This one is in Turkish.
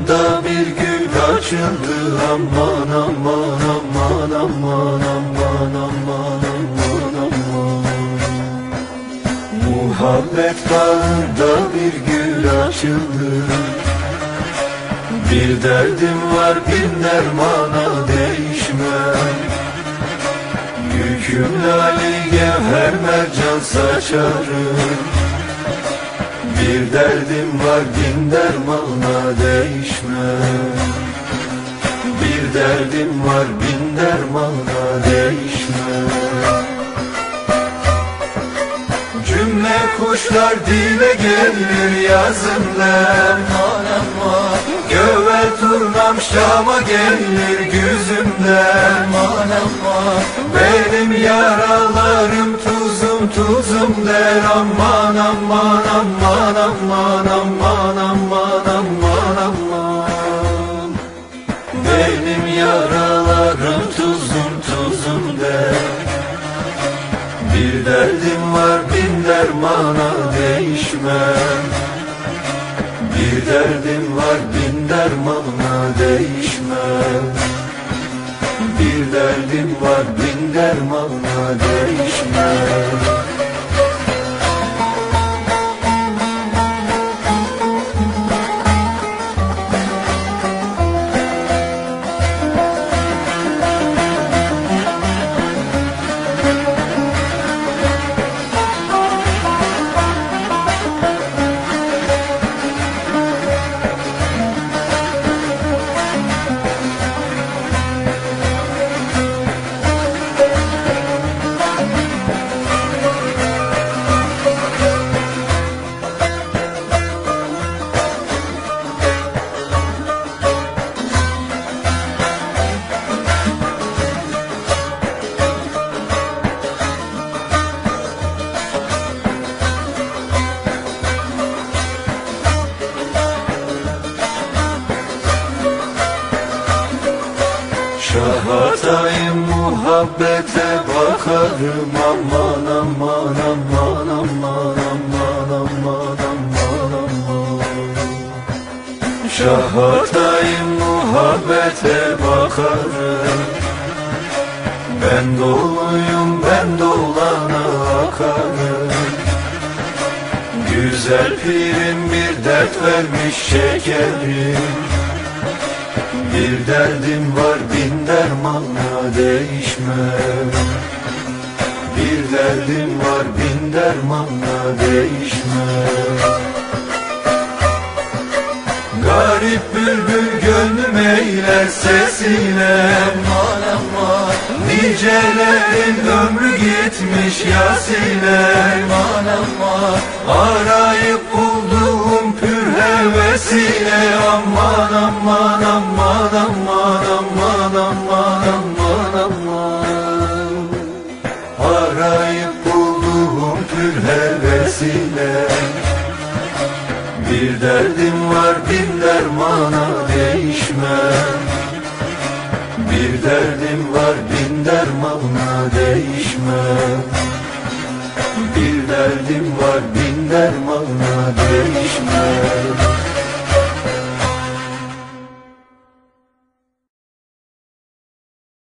bağında bir gül açıldı. Aman aman aman aman aman aman aman aman. Muhabbet bağında bir gül açıldı. Bir derdim var bin dermana değişmem. Yüküm lali gevher mercan saçarım. Bir derdim var bin dermana değişmem. Bir derdim var bin dermana değişmem. Cümle kuşlar dile gelir yazımdan. Gövel turnam Şam'a gelir güzümden. Benim yaralarım tuzum tuzum der. Aman aman aman aman aman aman aman aman. Benim yaralarım tuzum tuzum der. Bir derdim var bin dermana değişmem. Bir derdim var bin dermana değişmem. Bir derdim var bin dermana değişmem. Şahatayım muhabbete bakarım. Aman aman aman aman aman aman aman aman. Şahatayım muhabbete bakarım. Ben doluyum ben dolana akarım. Güzel pirim bir dert vermiş şekerim. Bir derdim var bin dermana değişmem. Bir derdim var bin dermana değişmem. Garip bülbül gönlüm eyler sesiyle. Nicelerin ömrü gitmiş yasile. Arayıp bulduğum pür hevesiyle. Aman aman aman aman aman aman aman aman. Arayıp bulduğum pür hevesiyle. Bir derdim var bin dermana değişmem. Bir derdim var bin dermana değişmem. Bir derdim var bin dermana değişmem.